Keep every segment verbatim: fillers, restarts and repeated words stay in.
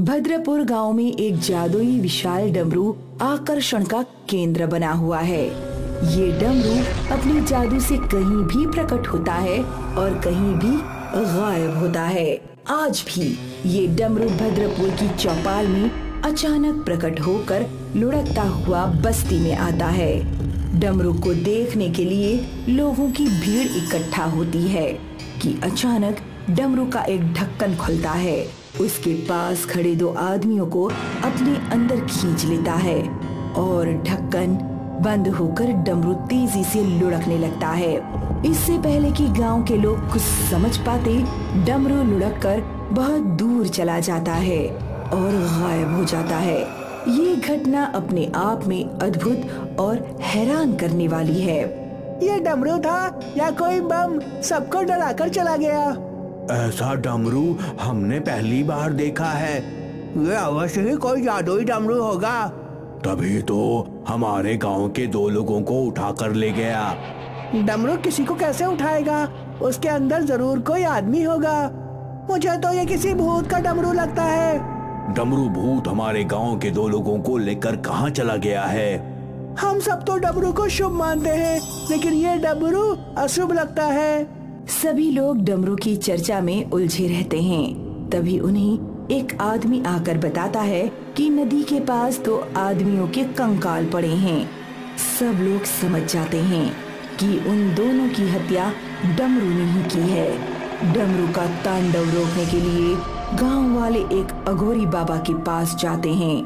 भद्रपुर गांव में एक जादुई विशाल डमरू आकर्षण का केंद्र बना हुआ है। ये डमरू अपने जादू से कहीं भी प्रकट होता है और कहीं भी गायब होता है। आज भी ये डमरू भद्रपुर की चौपाल में अचानक प्रकट होकर लुढ़कता हुआ बस्ती में आता है। डमरू को देखने के लिए लोगों की भीड़ इकट्ठा होती है कि अचानक डमरू का एक ढक्कन खुलता है। उसके पास खड़े दो आदमियों को अपने अंदर खींच लेता है और ढक्कन बंद होकर डमरू तेजी से लुढ़कने लगता है। इससे पहले कि गांव के लोग कुछ समझ पाते, डमरू लुढ़ककर बहुत दूर चला जाता है और गायब हो जाता है। ये घटना अपने आप में अद्भुत और हैरान करने वाली है। ये डमरू था या कोई बम सबको डराकर चला गया? ऐसा डमरू हमने पहली बार देखा है। ये अवश्य ही कोई जादुई डमरू होगा। तभी तो हमारे गांव के दो लोगों को उठा कर ले गया। डमरू किसी को कैसे उठाएगा? उसके अंदर जरूर कोई आदमी होगा। मुझे तो ये किसी भूत का डमरू लगता है। डमरू भूत हमारे गांव के दो लोगों को लेकर कहाँ चला गया है? हम सब तो डमरू को शुभ मानते हैं, लेकिन ये डमरू अशुभ लगता है। सभी लोग डमरू की चर्चा में उलझे रहते हैं। तभी उन्हें एक आदमी आकर बताता है कि नदी के पास दो आदमियों के कंकाल पड़े हैं। सब लोग समझ जाते हैं कि उन दोनों की हत्या डमरू ने ही की है। डमरू का तांडव रोकने के लिए गांव वाले एक अघोरी बाबा के पास जाते हैं।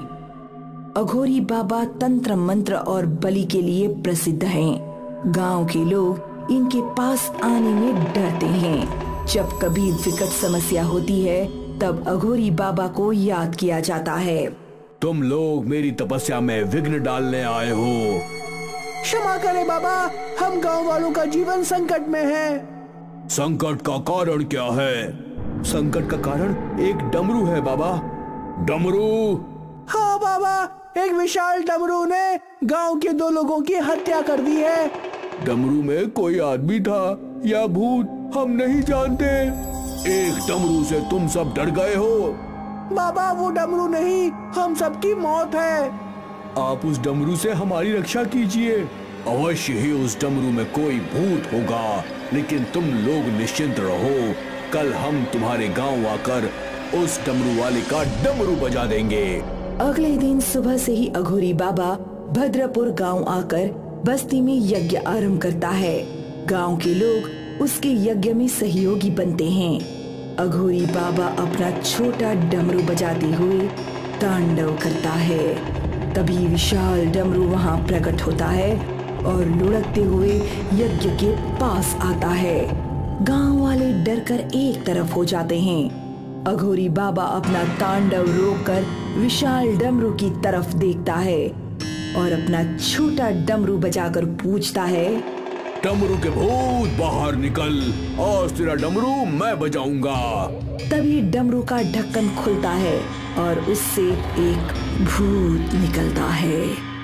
अघोरी बाबा तंत्र मंत्र और बलि के लिए प्रसिद्ध हैं। गांव के लोग इनके पास आने में डरते हैं। जब कभी विकट समस्या होती है, तब अघोरी बाबा को याद किया जाता है। तुम लोग मेरी तपस्या में विघ्न डालने आए हो। क्षमा करें बाबा, हम गांव वालों का जीवन संकट में है। संकट का कारण क्या है? संकट का कारण एक डमरू है बाबा। डमरू? हाँ बाबा, एक विशाल डमरू ने गांव के दो लोगों की हत्या कर दी है। डमरू में कोई आदमी था या भूत, हम नहीं जानते। एक डमरू से तुम सब डर गए हो। बाबा वो डमरू नहीं, हम सबकी मौत है। आप उस डमरू से हमारी रक्षा कीजिए। अवश्य ही उस डमरू में कोई भूत होगा, लेकिन तुम लोग निश्चिंत रहो। कल हम तुम्हारे गांव आकर उस डमरू वाले का डमरू बजा देंगे। अगले दिन सुबह से ही अघोरी बाबा भद्रपुर गांव आकर बस्ती में यज्ञ आरंभ करता है। गांव के लोग उसके यज्ञ में सहयोगी बनते हैं। अघोरी बाबा अपना छोटा डमरू बजाते हुए तांडव करता है। तभी विशाल डमरू वहां प्रकट होता है और लुढ़कते हुए यज्ञ के पास आता है। गांव वाले डरकर एक तरफ हो जाते हैं। अघोरी बाबा अपना तांडव रोककर विशाल डमरू की तरफ देखता है और अपना छोटा डमरू बजाकर पूछता है, डमरू के भूत बाहर निकल, और तेरा डमरू मैं बजाऊंगा। तभी डमरू का ढक्कन खुलता है और उससे एक भूत निकलता है।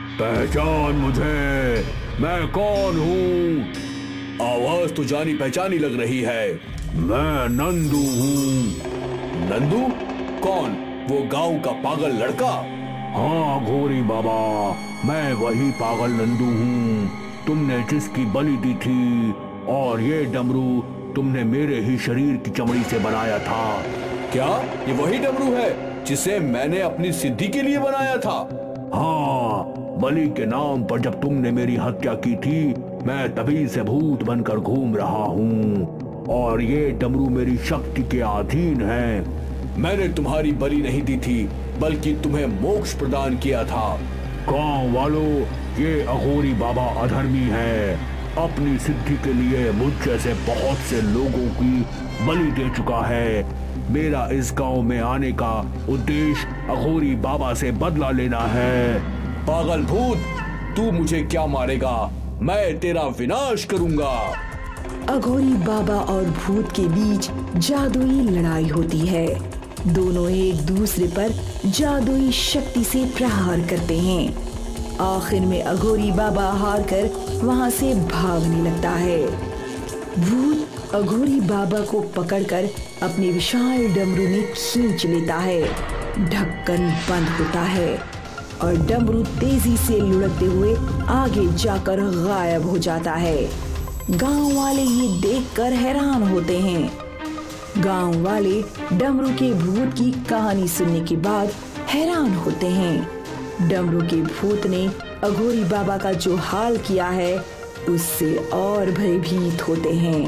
पहचान मुझे, मैं कौन हूँ? आवाज तो जानी पहचानी लग रही है। मैं नंदू हूँ। नंदू? कौन? वो गांव का पागल लड़का? हाँ घोरी बाबा, मैं वही पागल नंदू हूँ, तुमने जिसकी बलि दी थी। और ये डमरू तुमने मेरे ही शरीर की चमड़ी से बनाया था। क्या ये वही डमरू है जिसे मैंने अपनी सिद्धि के लिए बनाया था? हाँ, बलि के नाम पर जब तुमने मेरी हत्या की थी, मैं तभी से भूत बनकर घूम रहा हूँ और ये डमरू मेरी शक्ति के अधीन है। मैंने तुम्हारी बलि नहीं दी थी, बल्कि तुम्हें मोक्ष प्रदान किया था। गांव वालों, ये अघोरी बाबा अधर्मी है। अपनी सिद्धि के लिए मुझ जैसे बहुत से लोगों की बलि दे चुका है। मेरा इस गांव में आने का उद्देश्य अघोरी बाबा से बदला लेना है। पागल भूत, तू मुझे क्या मारेगा? मैं तेरा विनाश करूंगा। अघोरी बाबा और भूत के बीच जादुई लड़ाई होती है। दोनों एक दूसरे पर जादुई शक्ति से प्रहार करते हैं। आखिर में अघोरी बाबा हार कर वहां से भागने लगता है। भूत अघोरी बाबा को पकड़कर अपने विशाल डमरू में खींच लेता है ढक्कन बंद होता है और डमरू तेजी से लुढ़कते हुए आगे जाकर गायब हो जाता है। गांव वाले ये देखकर हैरान होते हैं। गांव वाले डमरू के भूत की कहानी सुनने के बाद हैरान होते हैं। डमरू के भूत ने अघोरी बाबा का जो हाल किया है उससे और भयभीत होते हैं।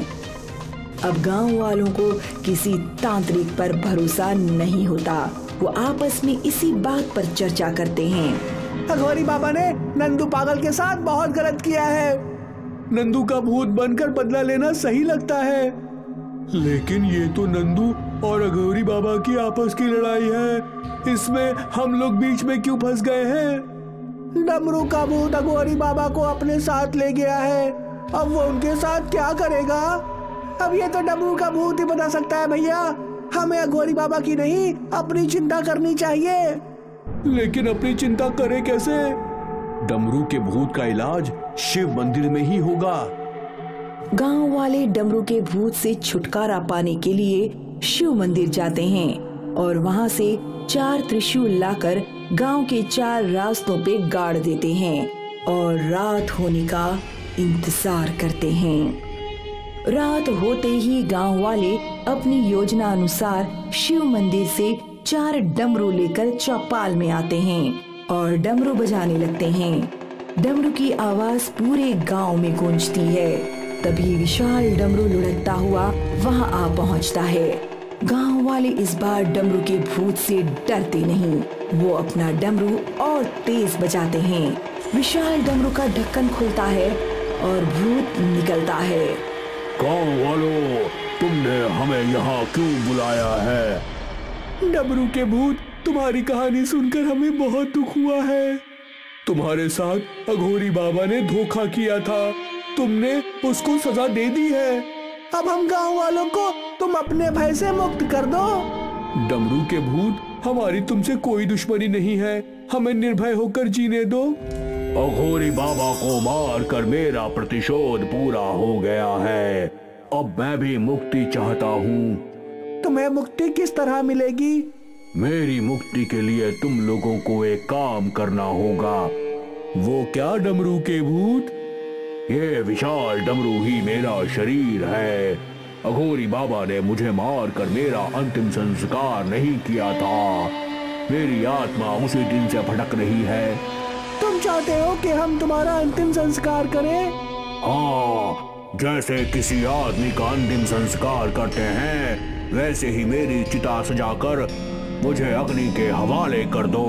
अब गांव वालों को किसी तांत्रिक पर भरोसा नहीं होता। वो आपस में इसी बात पर चर्चा करते हैं। अघोरी बाबा ने नंदू पागल के साथ बहुत गलत किया है। नंदू का भूत बनकर बदला लेना सही लगता है, लेकिन ये तो नंदू और अघोरी बाबा की आपस की लड़ाई है। इसमें हम लोग बीच में क्यों फंस गए हैं? डमरू का भूत अघोरी बाबा को अपने साथ ले गया है। अब वो उनके साथ क्या करेगा? अब ये तो डमरू का भूत ही बता सकता है। भैया, हमें अघोरी बाबा की नहीं अपनी चिंता करनी चाहिए। लेकिन अपनी चिंता करे कैसे? डमरू के भूत का इलाज शिव मंदिर में ही होगा। गांव वाले डमरू के भूत से छुटकारा पाने के लिए शिव मंदिर जाते हैं और वहां से चार त्रिशूल लाकर गांव के चार रास्तों पे गाड़ देते हैं और रात होने का इंतजार करते हैं। रात होते ही गांव वाले अपनी योजना अनुसार शिव मंदिर से चार डमरू लेकर चौपाल में आते हैं और डमरू बजाने लगते हैं। डमरू की आवाज पूरे गांव में गूंजती है। तभी विशाल डमरू लुढ़कता हुआ वहां आ पहुंचता है। गांव वाले इस बार डमरू के भूत से डरते नहीं। वो अपना डमरू और तेज बजाते हैं। विशाल डमरू का ढक्कन खुलता है और भूत निकलता है। गांव वालों, तुमने हमें यहाँ क्यों बुलाया है? डमरू के भूत, तुम्हारी कहानी सुनकर हमें बहुत दुख हुआ है। तुम्हारे साथ अघोरी बाबा ने धोखा किया था। तुमने उसको सजा दे दी है। अब हम गांव वालों को तुम अपने भय से मुक्त कर दो। डमरू के भूत, हमारी तुमसे कोई दुश्मनी नहीं है। हमें निर्भय होकर जीने दो। अघोरी बाबा को मार कर मेरा प्रतिशोध पूरा हो गया है। अब मैं भी मुक्ति चाहता हूँ। तुम्हें मुक्ति किस तरह मिलेगी? मेरी मुक्ति के लिए तुम लोगों को एक काम करना होगा। वो क्या डमरू के भूत? ये विशाल डमरू ही मेरा शरीर है। अघोरी बाबा ने मुझे मार कर मेरा अंतिम संस्कार नहीं किया था। मेरी आत्मा उसी दिन से भटक रही है। तुम चाहते हो कि हम तुम्हारा अंतिम संस्कार करें? हाँ, जैसे किसी आदमी का अंतिम संस्कार करते हैं वैसे ही मेरी चिता सजाकर मुझे अग्नि के हवाले कर दो।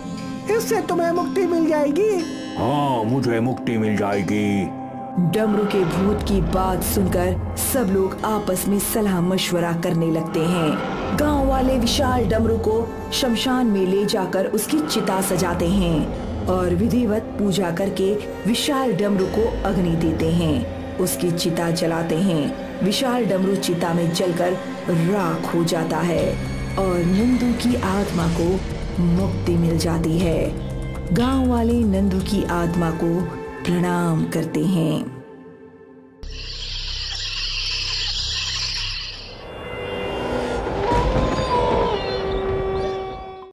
इससे तुम्हें मुक्ति मिल जाएगी। हाँ, मुझे मुक्ति मिल जाएगी। डमरू के भूत की बात सुनकर सब लोग आपस में सलाह मशवरा करने लगते हैं। गांव वाले विशाल डमरू को शमशान में ले जाकर उसकी चिता सजाते हैं और विधिवत पूजा करके विशाल डमरू को अग्नि देते हैं। उसकी चिता जलाते हैं। विशाल डमरू चिता में जलकर राख हो जाता है और नंदू की आत्मा को मुक्ति मिल जाती है। गांव वाले नंदू की आत्मा को प्रणाम करते हैं।